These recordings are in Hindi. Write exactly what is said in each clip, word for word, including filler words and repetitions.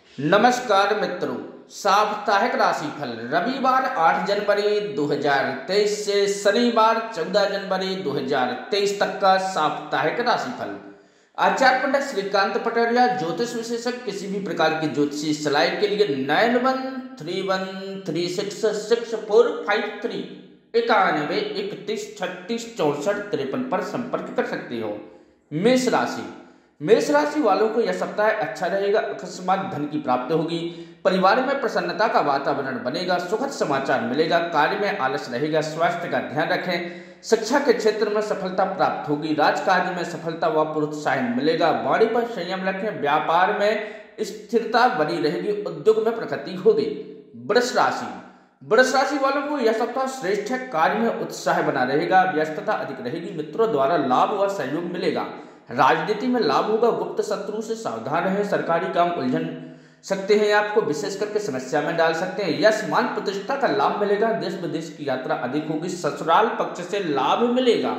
नमस्कार मित्रों, साप्ताहिक राशिफल रविवार आठ जनवरी दो हज़ार तेईस से शनिवार चौदह जनवरी दो हज़ार तेईस तक का साप्ताहिक राशिफल। आचार्य पंडित श्रीकांत पटरिया ज्योतिष विशेषज्ञ। किसी भी प्रकार की ज्योतिषी सलाह के लिए nine one three one three six six four five three इक्यानवे इकतीस छत्तीस चौसठ तिरपन पर संपर्क कर सकते हो। मेष राशि मेष राशि वालों को यह सप्ताह अच्छा रहेगा। अकस्मात धन की प्राप्ति होगी। परिवार में प्रसन्नता का वातावरण बनेगा। सुखद समाचार मिलेगा। कार्य में आलस रहेगा। स्वास्थ्य का ध्यान रखें। शिक्षा के क्षेत्र में सफलता प्राप्त होगी। राजकाज में सफलता व प्रोत्साहन मिलेगा। वाणी पर संयम रखें। व्यापार में स्थिरता बनी रहेगी। उद्योग में प्रगति होगी। वृष राशि वृष राशि वालों को यह सप्ताह श्रेष्ठ है। कार्य में उत्साह बना रहेगा। व्यस्तता अधिक रहेगी। मित्रों द्वारा लाभ व सहयोग मिलेगा। राजनीति में लाभ होगा। गुप्त शत्रु से सावधान रहें। सरकारी काम उलझन सकते हैं। आपको विशेष करके समस्या में डाल सकते हैं। यश मान प्रतिष्ठा का लाभ मिलेगा। देश विदेश की यात्रा अधिक होगी। ससुराल पक्ष से लाभ मिलेगा।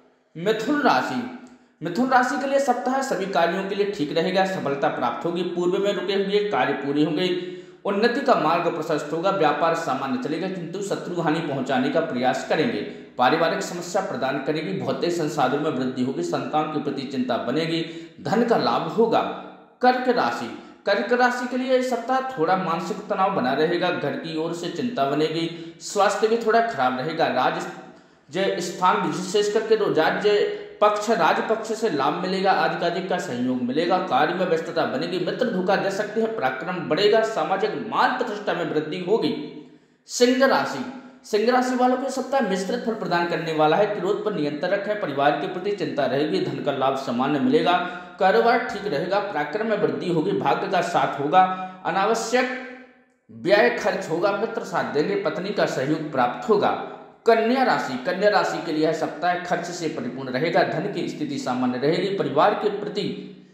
मिथुन राशि मिथुन राशि के लिए सप्ताह सभी कार्यों के लिए ठीक रहेगा। सफलता प्राप्त होगी। पूर्व में रुके हुए कार्य पूरे होंगे। उन्नति का मार्ग प्रशस्त होगा। व्यापार सामान्य चलेगा, किंतु शत्रु हानि पहुंचाने का प्रयास करेंगे। पारिवारिक समस्या प्रदान करेगी। भौतिक संसाधनों में वृद्धि होगी। संतान के प्रति चिंता बनेगी। धन का लाभ होगा। कर्क राशि कर्क राशि के लिए इस सप्ताह थोड़ा मानसिक तनाव बना रहेगा। घर की ओर से चिंता बनेगी। स्वास्थ्य भी थोड़ा खराब रहेगा। राज्य स्थान विशेष करके तो राज्य पक्ष राज पक्ष से लाभ मिलेगा। आधिकारिक का सहयोग मिलेगा। कार्य में व्यस्तता बनेगी। मित्र धोखा दे सकते हैं। पराक्रम बढ़ेगा। सामाजिक मान प्रतिष्ठा में वृद्धि होगी। सिंह राशि सिंह राशि वालों को सप्ताह मिश्रित फल प्रदान करने वाला है। क्रोध पर नियंत्रण रखें। परिवार के प्रति चिंता रहेगी। धन का लाभ सामान्य मिलेगा। कारोबार ठीक रहेगा। पराक्रम में वृद्धि होगी। भाग्य का साथ होगा। अनावश्यक व्यय खर्च होगा। मित्र साथ देंगे। पत्नी का सहयोग प्राप्त होगा। कन्या राशि कन्या राशि के लिए सप्ताह खर्च से परिपूर्ण रहेगा। धन की स्थिति सामान्य रहेगी। परिवार के प्रति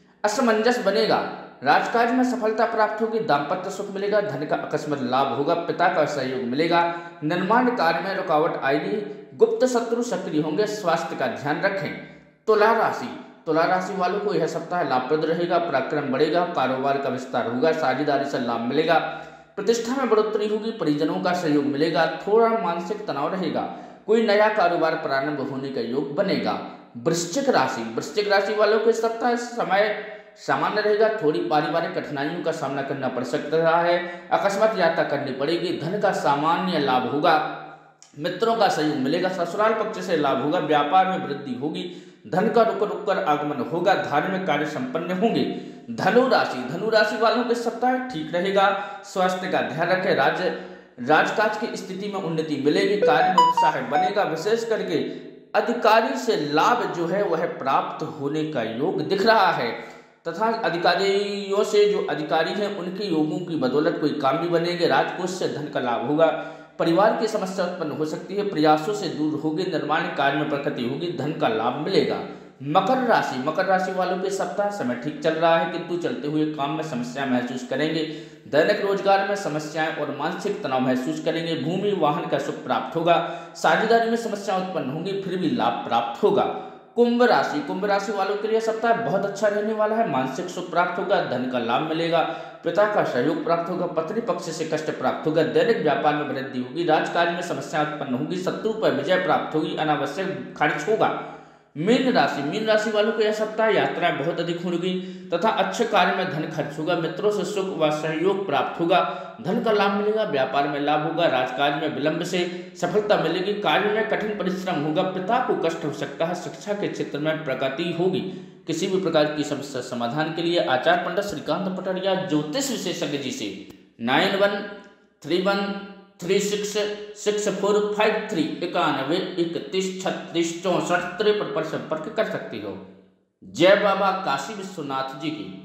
असमंजस बनेगा। राजकाज में सफलता प्राप्त होगी। दाम्पत्य सुख मिलेगा। धन का अकस्मात लाभ होगा। पिता का सहयोग मिलेगा। निर्माण कार्य में रुकावट आएगी। गुप्त शत्रु सक्रिय होंगे। स्वास्थ्य का ध्यान रखें। तुला राशि तुला राशि वालों को यह सप्ताह लाभप्रद रहेगा। पराक्रम बढ़ेगा। कारोबार का विस्तार होगा। साझेदारी से लाभ मिलेगा। प्रतिष्ठा में बढ़ोतरी होगी। परिजनों का सहयोग मिलेगा। थोड़ा मानसिक तनाव रहेगा। कोई नया कारोबार प्रारंभ होने का योग बनेगा। वृश्चिक राशि वृश्चिक राशि वालों को इस सप्ताह समय सामान्य रहेगा। थोड़ी पारिवारिक कठिनाइयों का सामना करना पड़ सकता है। अकस्मात यात्रा करनी पड़ेगी। धन का सामान्य लाभ होगा। मित्रों का सहयोग मिलेगा। ससुराल पक्ष से लाभ होगा। व्यापार में वृद्धि होगी। धन का रुक रुक कर आगमन होगा। धार्मिक कार्य संपन्न होंगे। धनु राशि धनु राशि वालों के सप्ताह ठीक रहेगा। स्वास्थ्य का ध्यान रखें। राज्य राजकाज की स्थिति में उन्नति मिलेगी। कार्य में उत्साह बनेगा। विशेष करके अधिकारी से लाभ जो है वह प्राप्त होने का योग दिख रहा है तथा अधिकारियों से जो अधिकारी हैं उनके योगों की बदौलत कोई काम भी बनेंगे। राजकोष से धन का लाभ होगा। परिवार की समस्या उत्पन्न हो सकती है। प्रयासों से दूर होगी। निर्माण कार्य में प्रगति होगी। धन का लाभ मिलेगा। मकर राशि मकर राशि वालों के सप्ताह समय ठीक चल रहा है, किंतु चलते हुए काम में समस्या महसूस करेंगे। दैनिक रोजगार में समस्याएं और मानसिक तनाव महसूस करेंगे। भूमि वाहन का सुख प्राप्त होगा। साझेदारी में समस्या उत्पन्न होंगी, फिर भी लाभ प्राप्त होगा। कुंभ राशि कुंभ राशि वालों के लिए सप्ताह बहुत अच्छा रहने वाला है। मानसिक सुख प्राप्त होगा। धन का लाभ मिलेगा। पिता का सहयोग प्राप्त होगा। पत्नी पक्ष से कष्ट प्राप्त होगा। दैनिक व्यापार में वृद्धि होगी। राजकाज में समस्या उत्पन्न होगी। शत्रु पर विजय प्राप्त होगी। अनावश्यक खर्च होगा। मीन राशि मीन राशि वालों को यह सप्ताह यात्राएं बहुत अधिक होगी तथा अच्छे कार्य में धन खर्च होगा। मित्रों से सुख व सहयोग प्राप्त होगा। धन का लाभ मिलेगा। व्यापार में लाभ होगा। राजकाज में विलंब से सफलता मिलेगी। कार्य में कठिन परिश्रम होगा। पिता को कष्ट हो सकता है। शिक्षा के क्षेत्र में प्रगति होगी। किसी भी प्रकार की समस्या समाधान के लिए आचार्य पंडित श्रीकांत पटरिया ज्योतिष विशेषज्ञ जी से nine one three one three six six four five three इक्यानवे इकतीस छत्तीस चौसठ तिरपन पर संपर्क कर सकती हो। जय बाबा काशी विश्वनाथ जी की।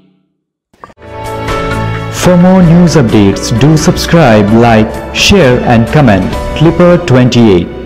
For more news updates, do subscribe, like, share and comment. Clipper twenty-eight